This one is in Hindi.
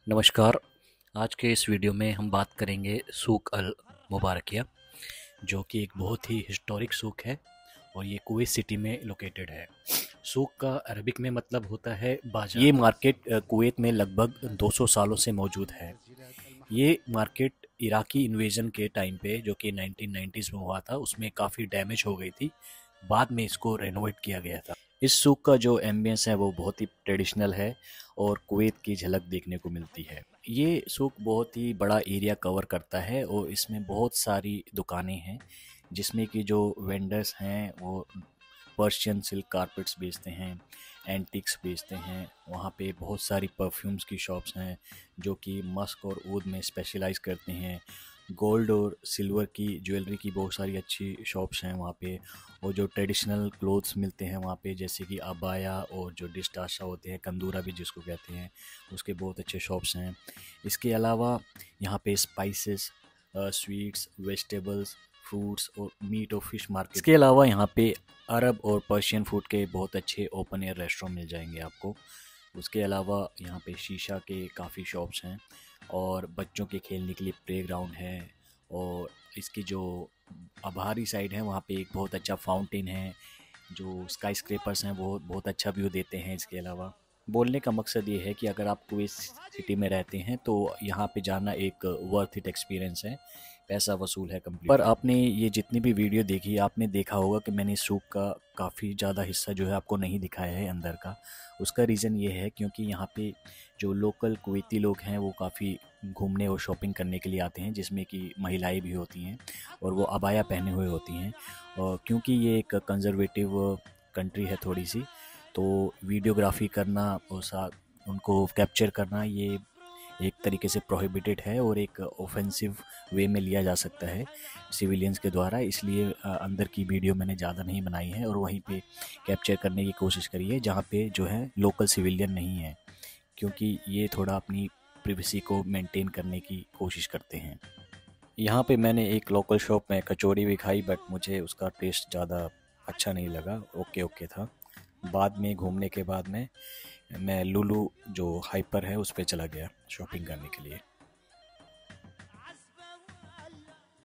नमस्कार। आज के इस वीडियो में हम बात करेंगे सूक अल मुबारकिया, जो कि एक बहुत ही हिस्टोरिक सूक है और ये कुवैत सिटी में लोकेटेड है। सूक का अरबिक में मतलब होता है बाजार। ये मार्केट कुवैत में लगभग 200 सालों से मौजूद है। ये मार्केट इराकी इन्वेजन के टाइम पे, जो कि 1990s में हुआ था, उसमें काफ़ी डैमेज हो गई थी। बाद में इसको रेनोवेट किया गया था। इस सूक का जो एम्बियंस है वो बहुत ही ट्रेडिशनल है और कुवैत की झलक देखने को मिलती है। ये सूक बहुत ही बड़ा एरिया कवर करता है और इसमें बहुत सारी दुकानें हैं, जिसमें कि जो वेंडर्स हैं वो पर्शियन सिल्क कारपेट्स बेचते हैं, एंटिक्स बेचते हैं। वहाँ पे बहुत सारी परफ्यूम्स की शॉप्स हैं जो कि मस्क और ऊद में स्पेशलाइज करते हैं। गोल्ड और सिल्वर की ज्वेलरी की बहुत सारी अच्छी शॉप्स हैं वहाँ पे। और जो ट्रेडिशनल क्लोथ्स मिलते हैं वहाँ पे, जैसे कि अबाया और जो डिस्टाशा होते हैं, कंदूरा भी जिसको कहते हैं, उसके बहुत अच्छे शॉप्स हैं। इसके अलावा यहाँ पे स्पाइसेस, स्वीट्स, वेजिटेबल्स, फ्रूट्स और मीट और फिश मार्केट। इसके अलावा यहाँ पे अरब और पर्शियन फूड के बहुत अच्छे ओपन एयर रेस्टोरेंट मिल जाएंगे आपको। उसके अलावा यहाँ पे शीशा के काफ़ी शॉप्स हैं और बच्चों के खेलने के लिए प्ले ग्राउंड है। और इसकी जो बाहरी साइड है वहाँ पे एक बहुत अच्छा फाउंटेन है। जो स्काई स्क्रेपर्स हैं वो बहुत अच्छा व्यू देते हैं। इसके अलावा बोलने का मकसद ये है कि अगर आप कुवैत सिटी में रहते हैं तो यहाँ पे जाना एक वर्थ इट एक्सपीरियंस है। पैसा वसूल है कंप्लीट। पर आपने ये जितनी भी वीडियो देखी, आपने देखा होगा कि मैंने सूक का काफ़ी ज़्यादा हिस्सा जो है आपको नहीं दिखाया है अंदर का। उसका रीज़न ये है क्योंकि यहाँ पे जो लोकल कुवैती लोग हैं वो काफ़ी घूमने और शॉपिंग करने के लिए आते हैं, जिसमें कि महिलाएं भी होती हैं और वो अबाया पहने हुए होती हैं। और क्योंकि ये एक कंजर्वेटिव कंट्री है थोड़ी सी, तो वीडियोग्राफी करना और साथ उनको कैप्चर करना ये एक तरीके से प्रोहिबिटेड है और एक ऑफेंसिव वे में लिया जा सकता है सिविलियंस के द्वारा। इसलिए अंदर की वीडियो मैंने ज़्यादा नहीं बनाई है और वहीं पे कैप्चर करने की कोशिश करी है जहाँ पे जो है लोकल सिविलियन नहीं है, क्योंकि ये थोड़ा अपनी प्रिवेसी को मेंटेन करने की कोशिश करते हैं। यहाँ पे मैंने एक लोकल शॉप में कचौड़ी भी खाई, बट मुझे उसका टेस्ट ज़्यादा अच्छा नहीं लगा। ओके ओके था। बाद में घूमने के बाद में मैं लुलु जो हाइपर है उस पर चला गया शॉपिंग करने के लिए।